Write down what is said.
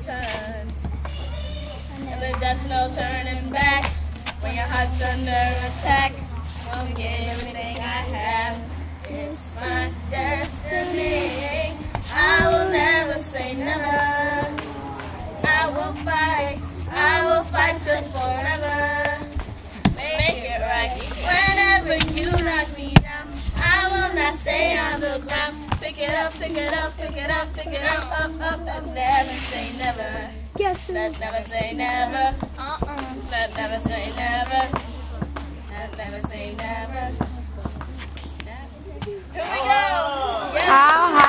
turn. And there's just no turning back when your heart's under attack. I'll give everything I have. It's my destiny. I will never say never. I will fight till forever. Make it right. Whenever you knock me down, I will not stay on the ground. Pick it up, pick it up, pick it up, pick it up, up, and never say never. Let's never say never. Let's never say never. Let's never say never. Here we go. How